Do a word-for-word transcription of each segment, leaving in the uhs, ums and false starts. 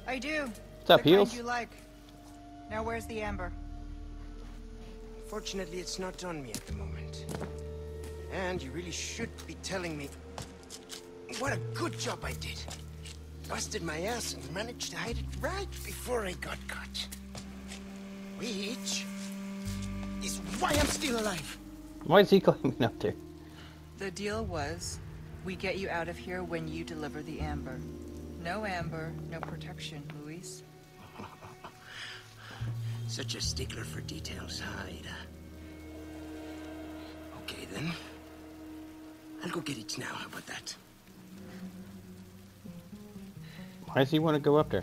I do. What's up, The kind Heels? you like. Now where's the amber? Fortunately, it's not on me at the moment. And you really should be telling me what a good job I did. Busted my ass and managed to hide it right before I got caught. Which is why I'm still alive. Why is he climbing up there? The deal was, we get you out of here when you deliver the amber. No amber, no protection, Luis. Such a stickler for details, huh, Ada? Okay, then. I'll go get it now. How about that? Why does he want to go up there?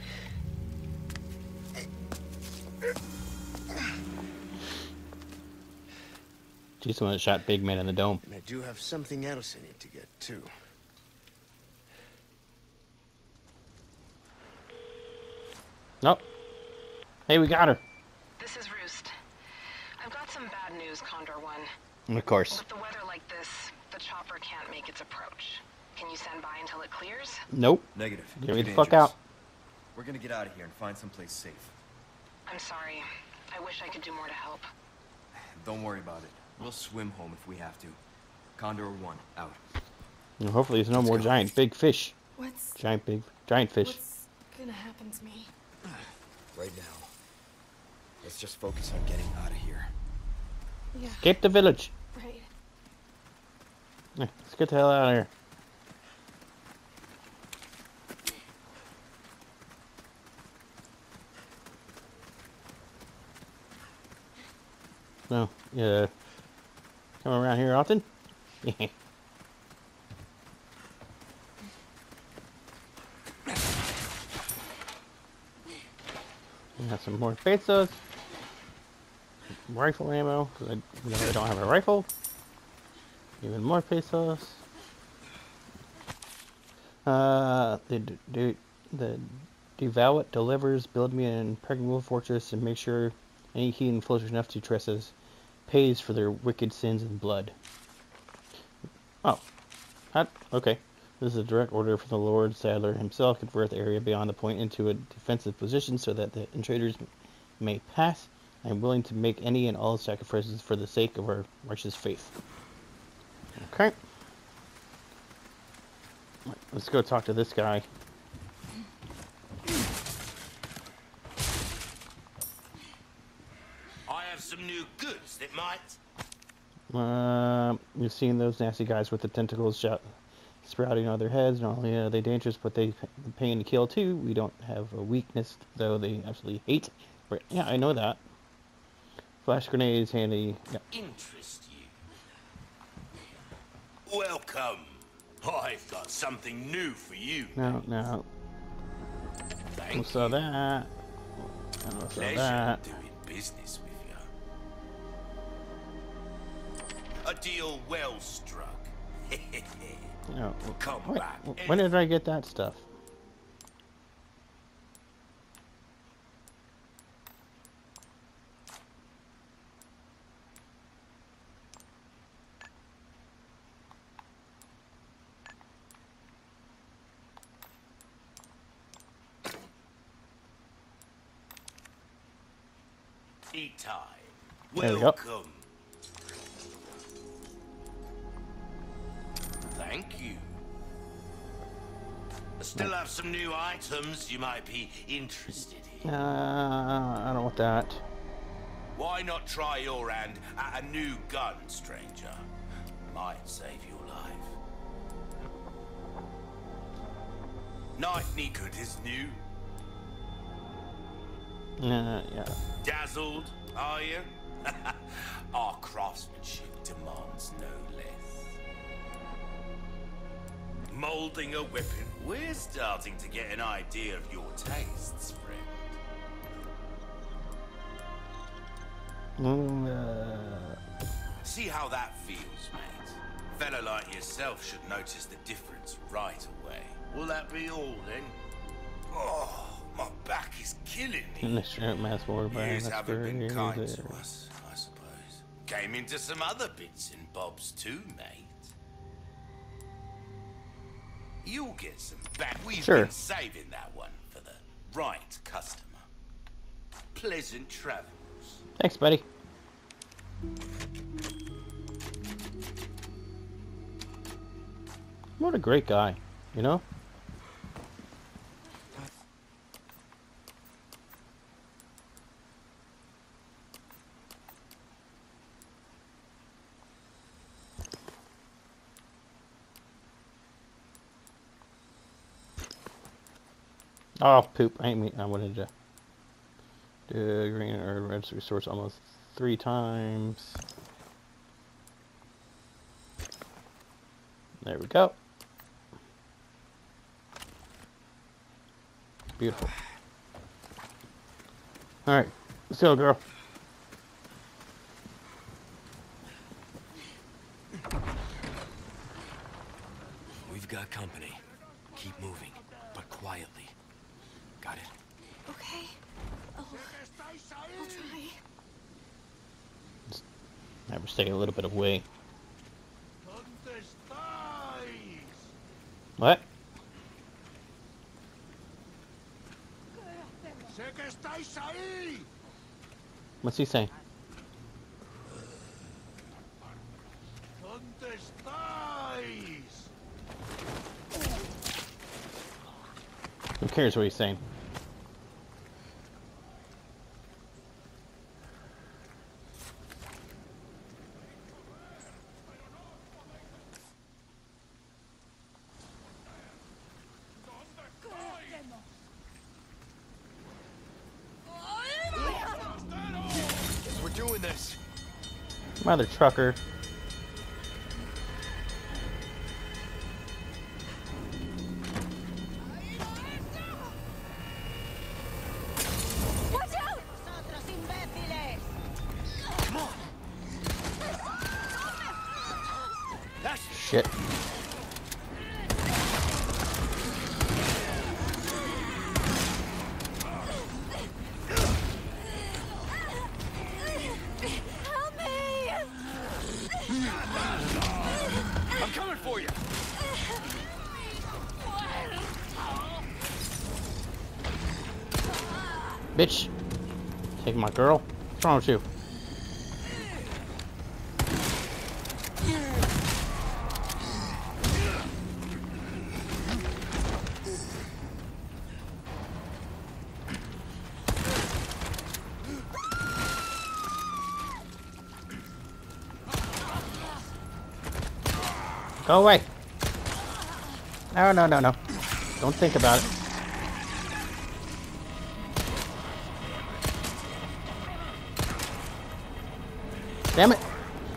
She's the one that shot Big Man in the dome. And I do have something else I need to get, too. Nope. Hey, we got her. This is Roost. I've got some bad news, Condor One. Of course. With the weather like this, the chopper can't make its approach. Can you stand by until it clears? Nope. Negative. Get me Too the fuck dangerous. out. We're gonna get out of here and find someplace safe. I'm sorry. I wish I could do more to help. Don't worry about it. We'll swim home if we have to. Condor One, out. And hopefully there's no more giant big fish. What's Giant big giant fish. what's gonna happen to me? Right now, let's just focus on getting out of here. Yeah, Escape the village. right. Yeah, let's get the hell out of here. No, yeah. Come around here often? Yeah. We got some more pesos. Rifle ammo, because I really don't have a rifle. Even more pesos. Uh, the do the Devout delivers, build me an impregnable fortress, and make sure any heathen flows enough to tresses pays for their wicked sins and blood. Oh, that, okay. This is a direct order from the Lord Sadler himself. Convert the area beyond the point into a defensive position so that the intruders may pass. I am willing to make any and all sacrifices for the sake of our righteous faith. Okay. Let's go talk to this guy. I have some new goods that might... Uh, you've seen those nasty guys with the tentacles shot, sprouting on their heads. Not only are they dangerous, but they pain to kill too. We don't have a weakness, though they absolutely hate. Right. Yeah, I know that. Flash grenades handy. Yeah. interest you. Welcome. I've got something new for you. No, no. Thank We saw you. that. And we saw Pleasure that. doing business with you. A deal well struck. No. Come Wait, back. when did I get that stuff? Tea time. There we go. Welcome. Thank you. I still have some new items you might be interested in. Uh, I don't want that. Why not try your hand at a new gun, stranger? Might save your life. Night any good is new. Uh, yeah. Dazzled, are you? Our craftsmanship demands no less. Molding a weapon. We're starting to get an idea of your tastes, friend. Mm, uh, See how that feels, mate. A fella like yourself should notice the difference right away. Will that be all, then? Oh, my back is killing me. This shrimp mass war by Years that's haven't been very kind there. to us, I suppose. Came into some other bits and bobs too, mate. You'll get some back. We've Sure. been saving that one for the Right, customer. Pleasant travels. Thanks, buddy. What a great guy, you know? Oh, poop. I ain't mean, I wanted to do green or red resource almost three times. There we go. Beautiful. Alright, let's go, girl. We've got company. Keep moving, but quietly. Got it? Okay. Oh, I'll try. Just have her stay a little bit away. What? What's he saying? Who cares what he's saying? We're doing this. Mother trucker. Watch out! That's Shit. Help me! I'm coming for you. Bitch. Take my girl. What's wrong with you? Go away. No, no, no, no. Don't think about it. Damn it.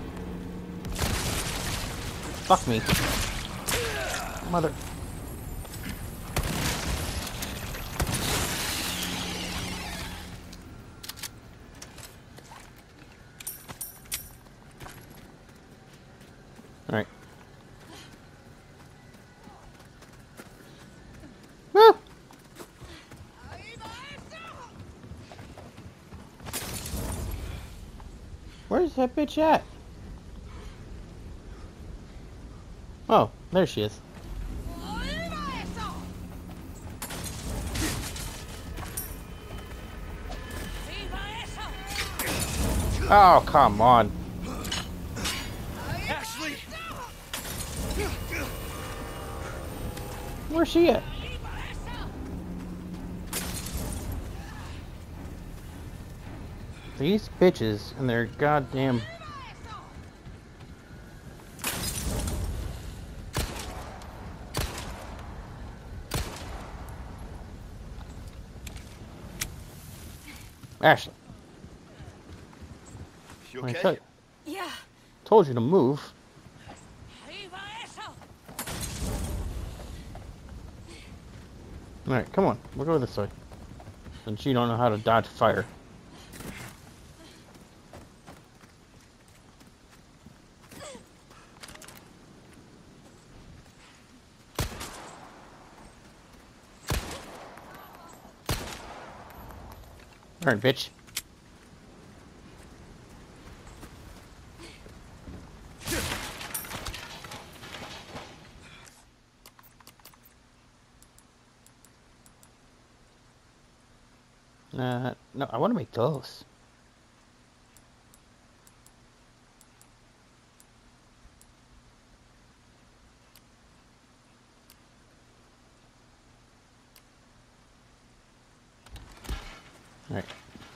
Fuck me. Mother. All right. Woo! Where's that bitch at? Oh, there she is. Oh, come on. Ashley. Where's she at? These bitches and their goddamn... Ashley. You I okay? told, Yeah. told you to move. Alright, come on. We'll go this way. Since you don't know how to dodge fire. Alright, bitch. No, I want to make those. All right.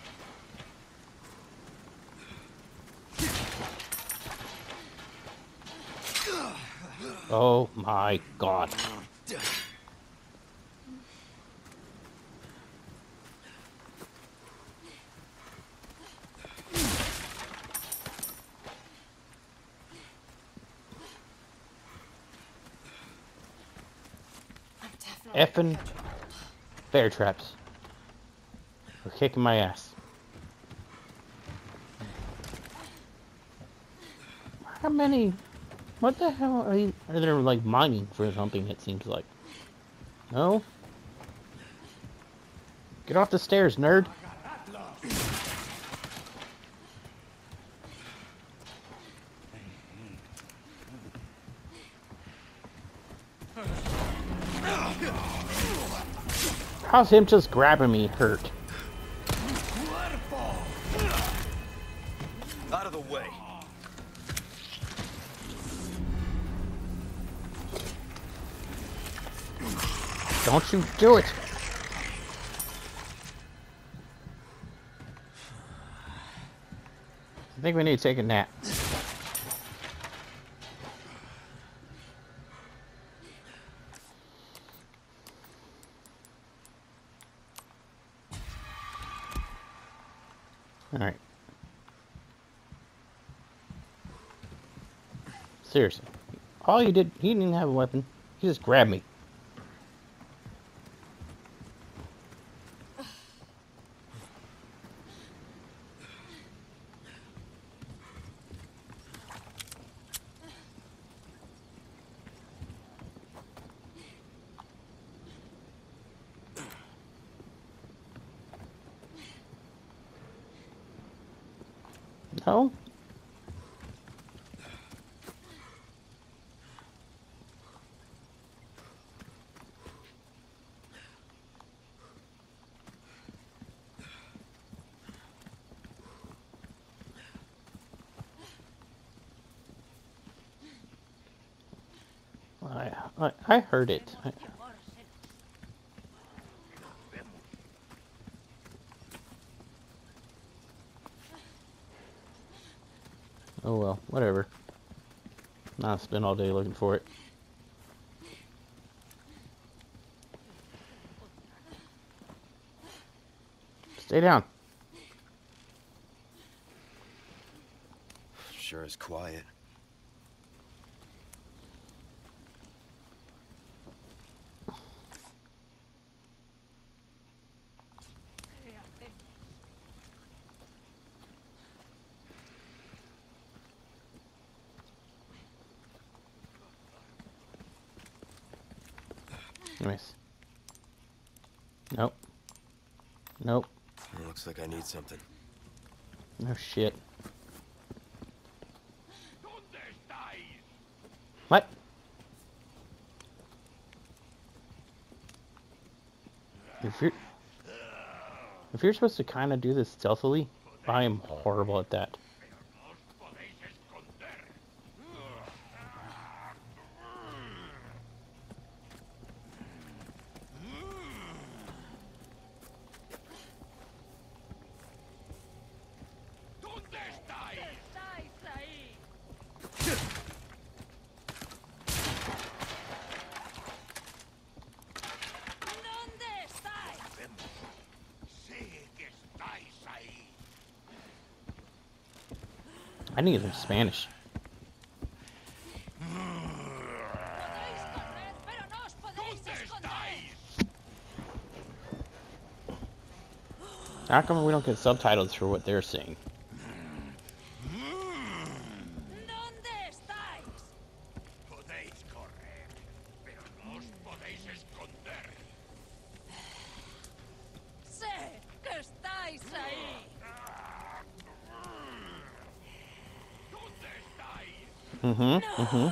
Oh my God. Effing bear traps. They're kicking my ass. How many? What the hell are you? Are they like mining for something? It seems like. No. Get off the stairs, nerd. How's him just grabbing me hurt? Out of the way. Don't you do it! I think we need to take a nap. Alright. Seriously. All he did, he didn't even have a weapon. He just grabbed me. No? I, I, I heard it. I, oh well, whatever. I'll spend all day looking for it. Stay down. Sure is quiet. Nice. Nope. Nope. It looks like I need something. No shit. What? If you're if you're supposed to kind of do this stealthily, I am horrible at that. I need some Spanish. How come we don't get subtitles for what they're saying? Mm-hmm, mm-hmm.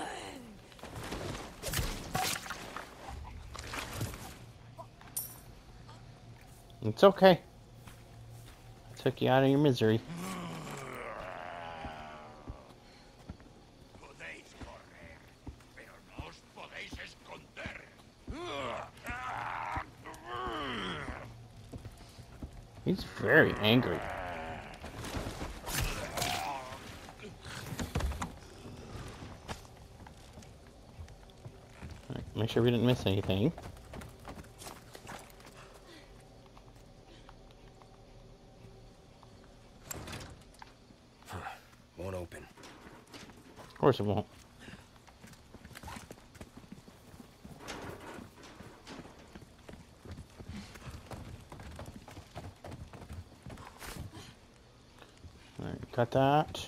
It's okay. Took you out of your misery. Podéis correr, pero no os podéis esconder. He's very angry. Alright, make sure we didn't miss anything. Won't open. Of course it won't. Alright, got that.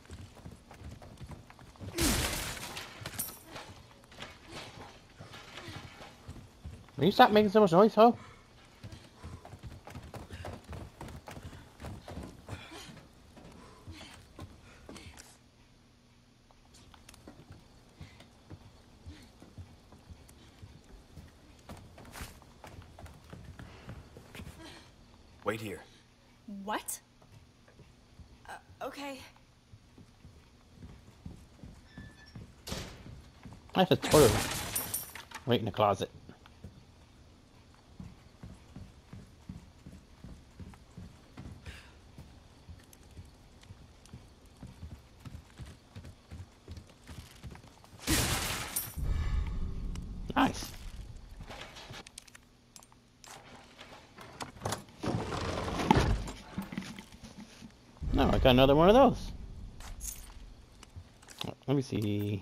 Will you stop making so much noise, ho? Wait here. What? Uh, okay. I have a toilet. Wait in the closet. Nice. No, I got another one of those. Let me see.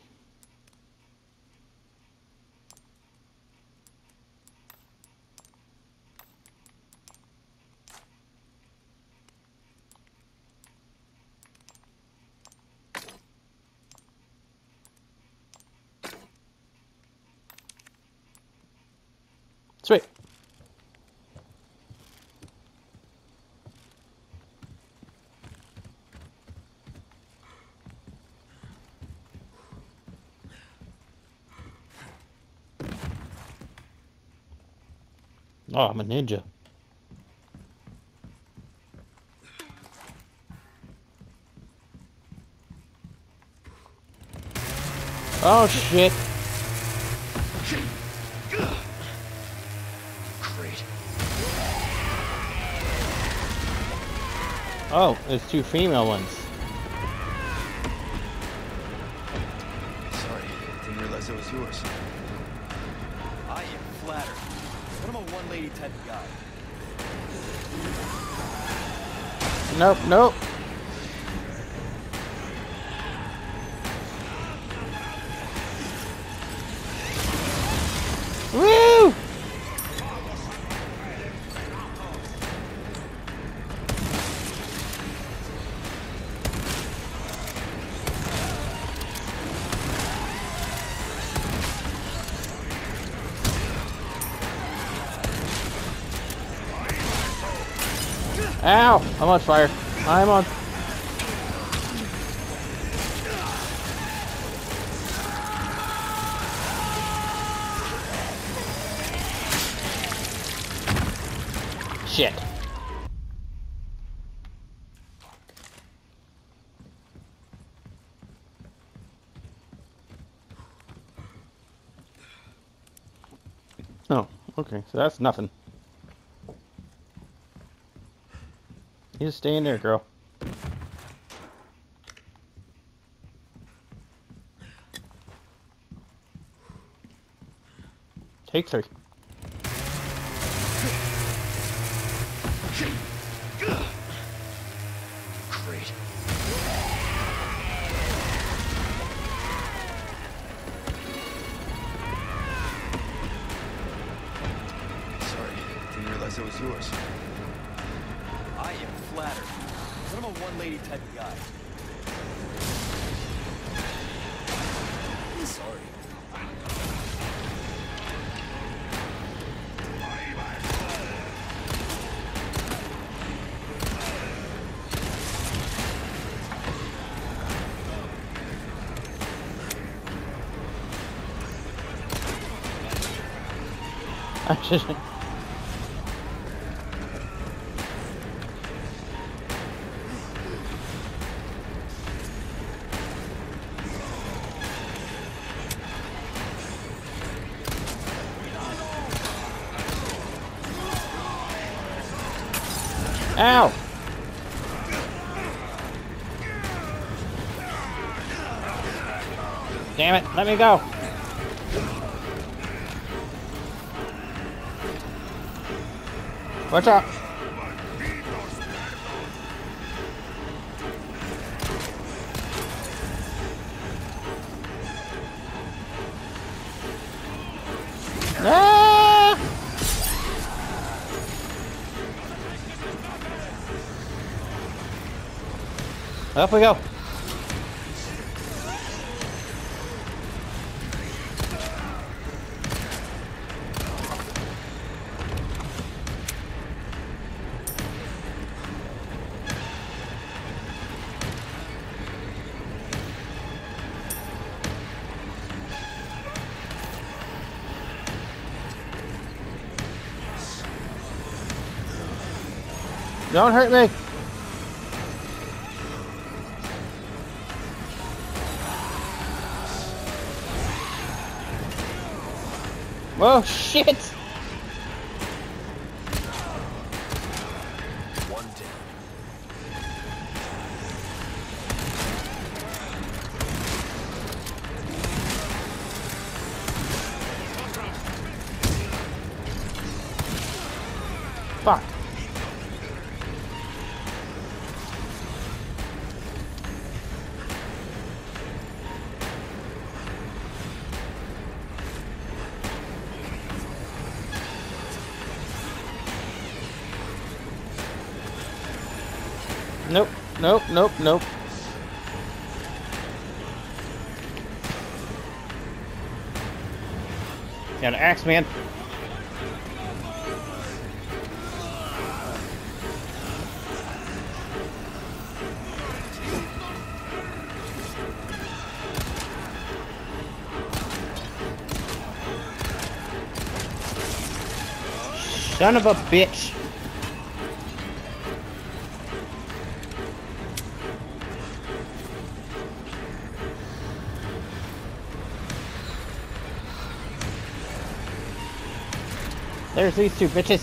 Sweet. Oh, I'm a ninja. Oh shit. Great. Oh, there's two female ones. Sorry, didn't realize it was yours. I am flattered. But I'm a one-lady type of guy. Nope, nope. Woo! Ow! I'm on fire. I'm on. Shit. Oh, okay. So that's nothing. You just stay in there, girl. Take three. Great. Sorry, didn't realize it was yours. I am flattered. But I'm a one-lady type of guy. Sorry. I should. Ow! Damn it, let me go! Watch out! Ah! Up we go. Don't hurt me. Whoa, shit! One down. Fuck. Nope, nope, nope, nope. Got an axe, man. Son of a bitch. There's these two bitches.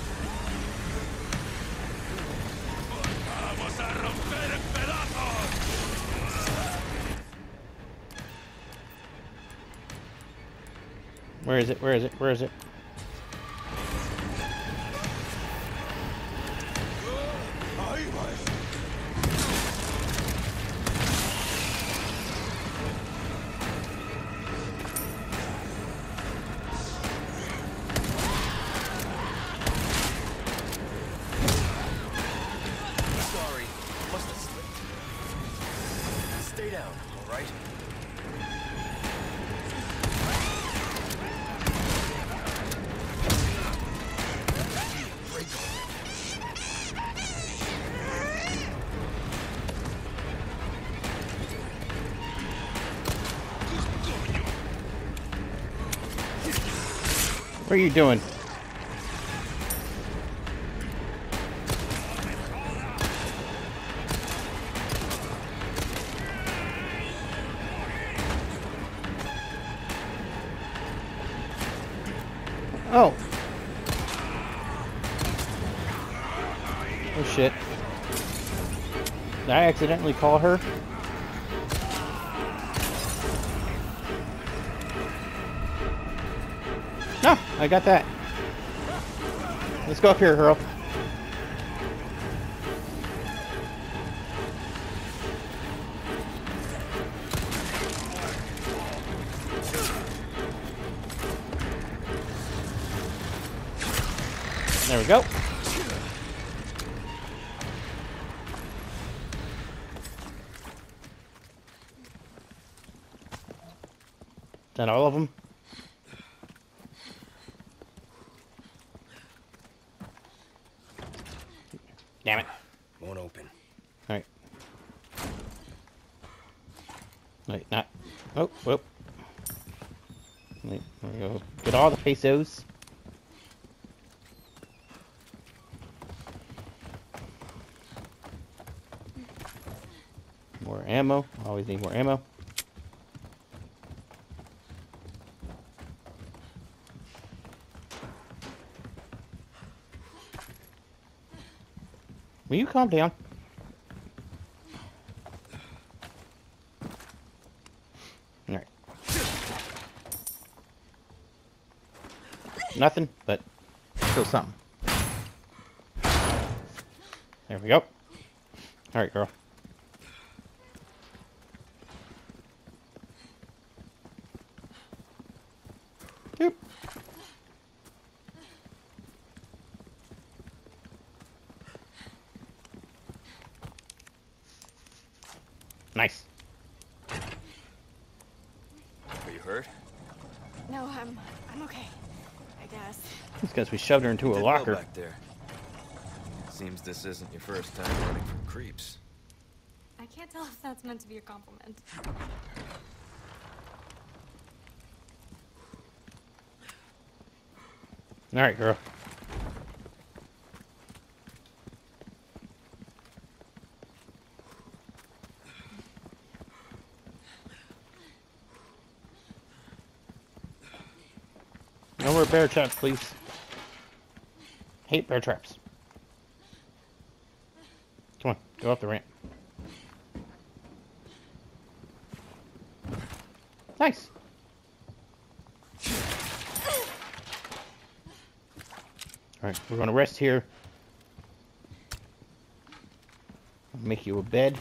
Where is it? Where is it? Where is it? Sorry, must have slipped. Stay down, all right? What are you doing? Oh. Oh shit. Did I accidentally call her? No, I got that. Let's go up here, Hurl. There we go. Is that all of them? Damn it. Won't open. Alright. Wait, not. Oh, whoop. Wait, there we go. Get all the pesos. More ammo. Always need more ammo. Will you calm down? Alright. Nothing, but still something. There we go. Alright, girl. Yep. Nice. Are you hurt? No, I'm I'm okay. I guess. It's because we shoved her into a Did well locker. back there. Seems this isn't your first time running from creeps. I can't tell if that's meant to be a compliment. Alright, girl. No more bear traps, please. Hate bear traps. Come on, go up the ramp. Nice. Alright, we're gonna rest here. I'll make you a bed.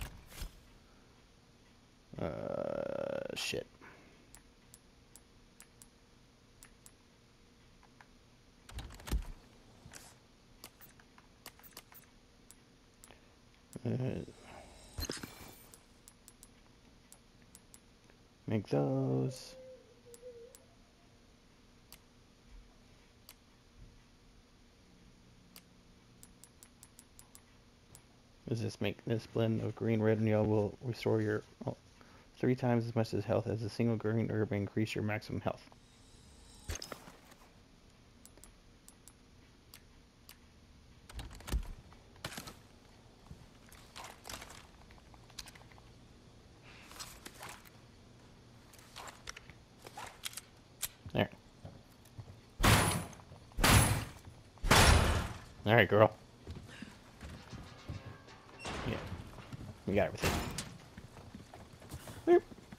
Uh, shit. Uh, make those. Does this make this blend of green, red, and yellow will restore your oh, three times as much as health as a single green herb and increase your maximum health. There. All right, girl. Yeah, we got everything. Boop.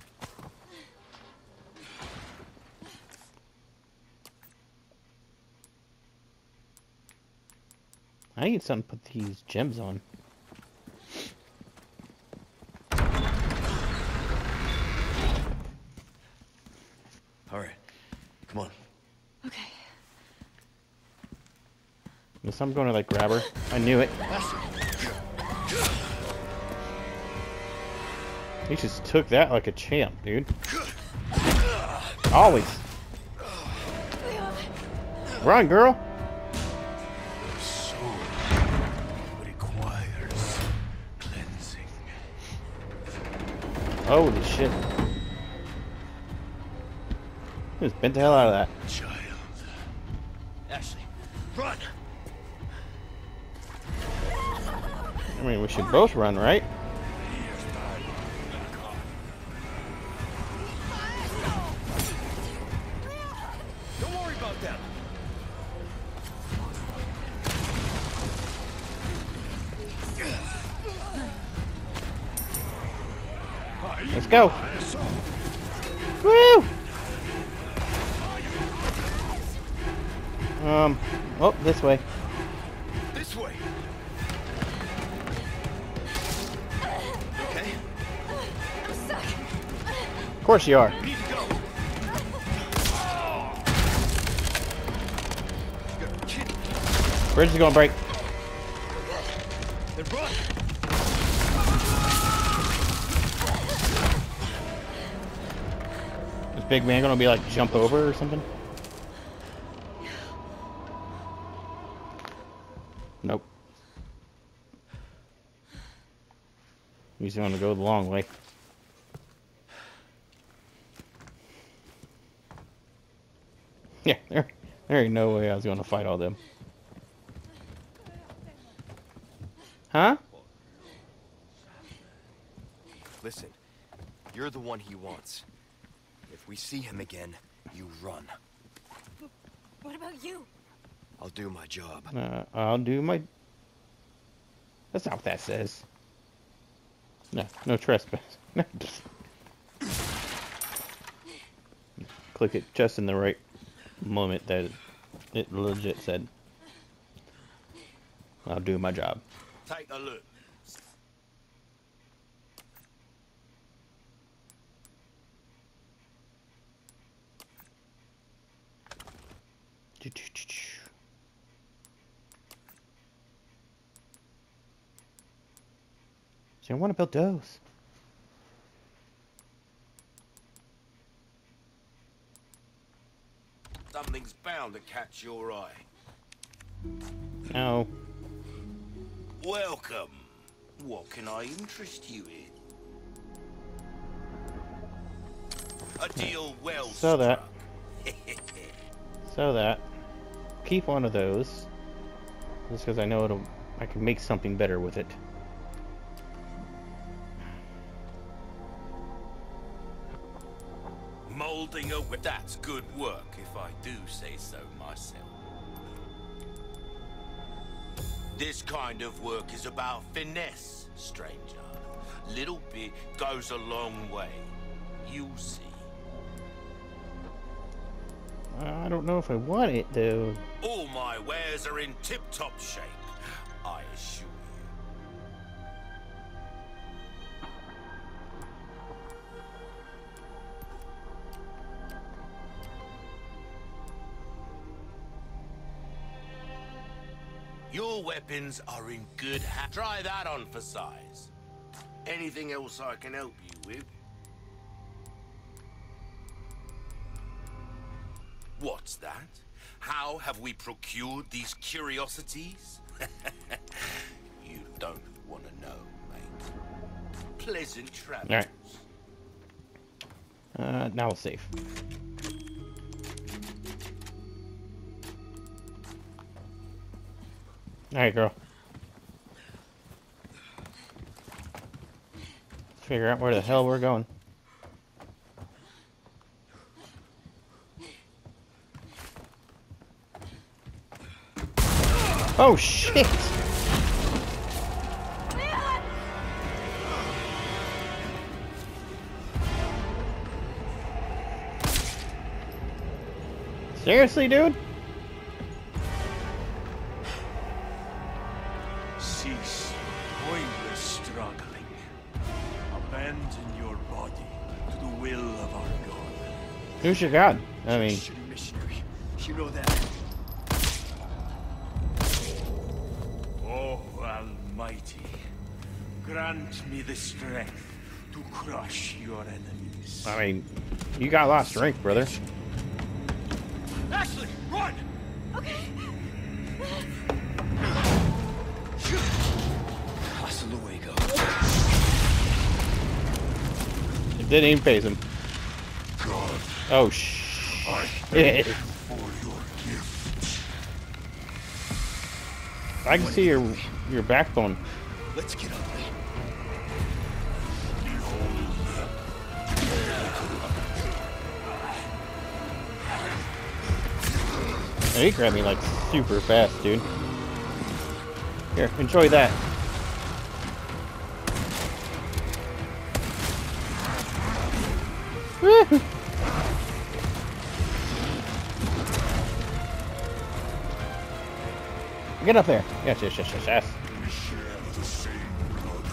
I need something to put these gems on. All right, come on. Okay. Unless I'm going to like grab her. I knew it. He just took that like a champ, dude. Always. Run, girl. Soul requires cleansing. Holy shit. Just bent the hell out of that. Child. Ashley, run! I mean, we should both run, right? Don't worry about them. Let's go. Woo! Um, oh, this way. This way. Okay, I'm stuck. Of course you are. we need to go. You got a kid. Bridge is gonna break. Then run. Is Big Man gonna be like jump over or something? Nope. He's gonna go the long way. Yeah, there, there ain't no way I was gonna fight all them. Huh? Listen, you're the one he wants. If we see him again, you run. What about you? I'll do my job. Uh, I'll do my... That's not what that says. No, no trespass. Click it just in the right moment that it legit said. I'll do my job. Take a look. So I want to build those. Something's bound to catch your eye. No. Welcome. What can I interest you in? A deal well So that. struck. So that. Keep one of those. Just because I know it'll. I can make something better with it. Molding a whip. That's good work, if I do say so myself. This kind of work is about finesse, stranger. Little bit goes a long way. You'll see. I don't know if I want it though. All my wares are in tip-top shape, I assure you. Your weapons are in good hands. Try that on for size. Anything else I can help you with? What's that? How have we procured these curiosities? You don't want to know, mate. Pleasant travels. All right. Uh, now we'll save. All right, girl. Let's figure out where the hell we're going. Oh shit! Seriously, dude? Cease pointless struggling. Abandon your body to the will of our God. Who's your god? I mean, Shitty missionary. You know that. Oh, Almighty, grant me the strength to crush your enemies. I mean, you got a lot of strength, brother. Ashley, run! Okay. Hasta luego. It didn't even phase him. God, Oh shh. I thank you I for your gift. can see your your backbone. Let's get up there. Oh, he grabbed me like super fast, dude. Here, enjoy that. Woo! Get up there. Yes, yes, yes, yes, yes. We share the same blood.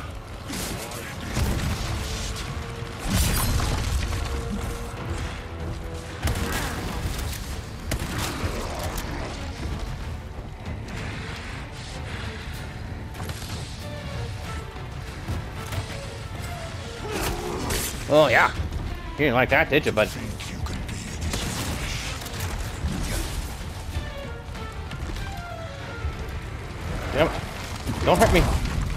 Oh yeah. You didn't like that, did you, bud? Yep. Don't hurt me.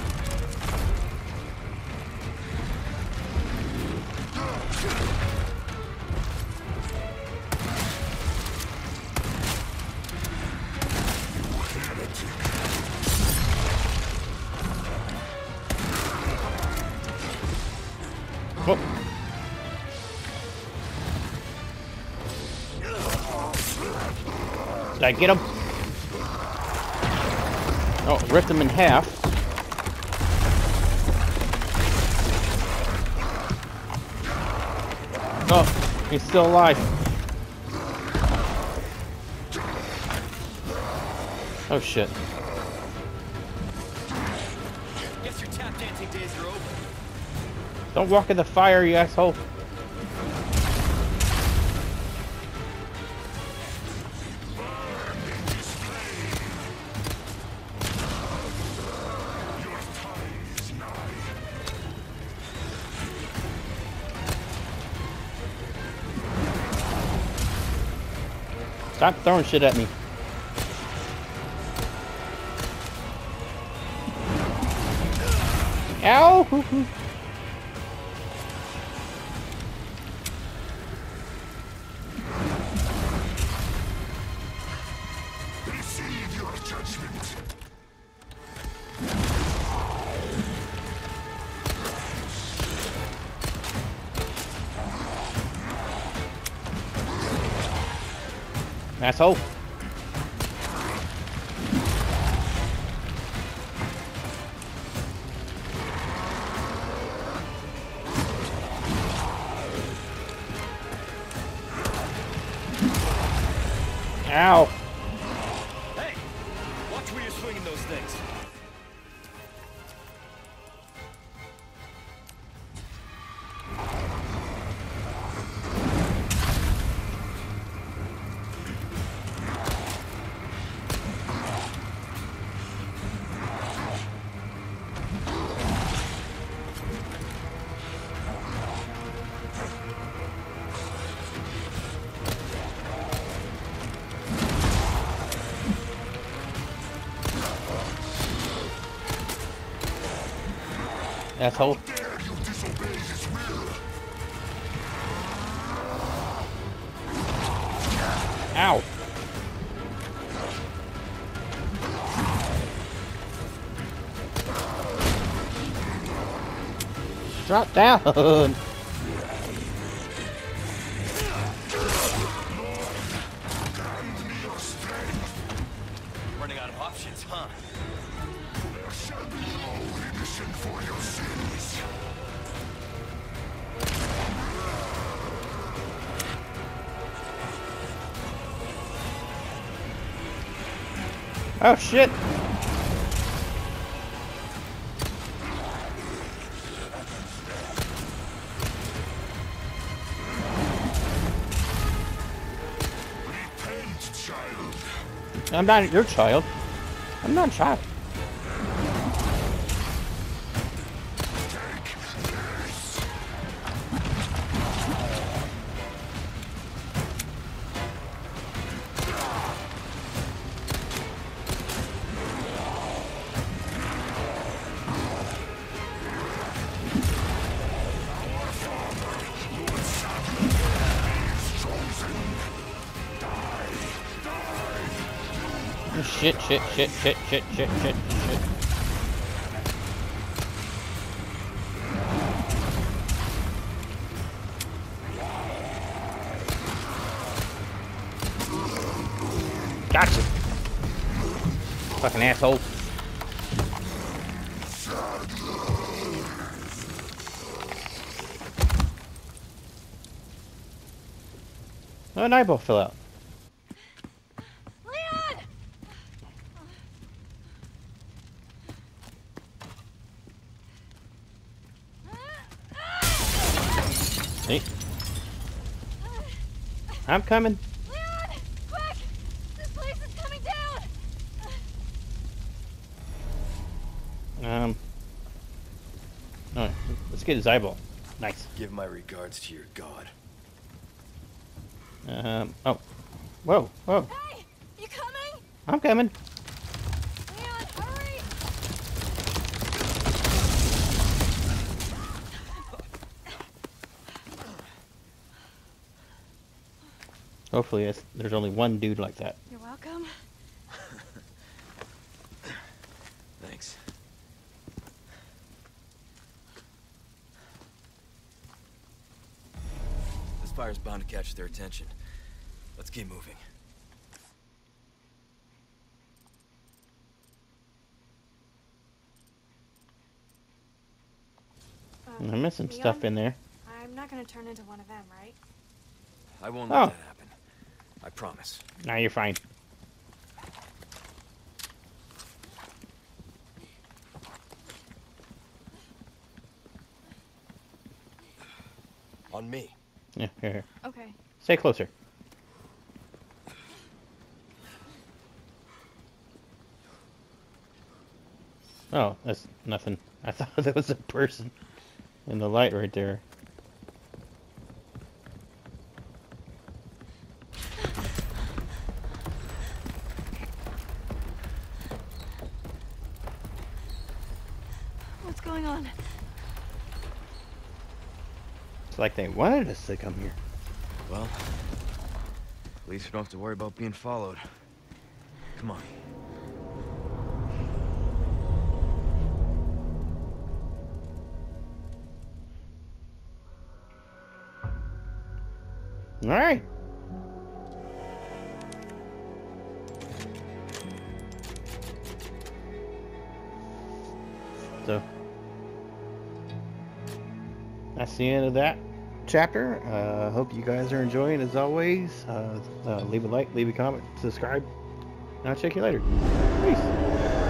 Oh. Did I get him? Oh, ripped him in half. Oh, he's still alive. Oh shit. Guess your tap dancing days are over. Don't walk in the fire, you asshole. Stop throwing shit at me. Ow! Receive your judgment. Asshole. Ow. Hey! Watch where you're swinging those things. Asshole. Ow. Drop down. Running out of options, huh? There shall be no remission for your sins. Oh shit. Repent, child. I'm not your child. I'm not a child. Shit, shit, shit, shit, shit, shit, shit, shit. Gotcha. Fucking asshole. Oh, an eyeball fell out. Hey. I'm coming. Leon! Quick! This place is coming down! Um. Alright, let's get his eyeball. Nice. Give my regards to your god. Um. Oh. Whoa. Whoa. Hey! You coming? I'm coming. Leon, hurry! Hopefully, it's, there's only one dude like that. You're welcome. Thanks. This fire's bound to catch their attention. Let's keep moving. Um, I'm missing Leon, stuff in there. I'm I'm not gonna turn into one of them, right? I won't let Oh. that happen. I promise. Now you're fine. On me. Yeah, here, here. Okay. Stay closer. Oh, that's nothing. I thought that was a person in the light right there. What's going on? It's like they wanted us to come here. Well, at least we don't have to worry about being followed. Come on. All right. So that's the end of that chapter. I uh, hope you guys are enjoying as always. Uh, uh, leave a like, leave a comment, subscribe, and I'll check you later. Peace.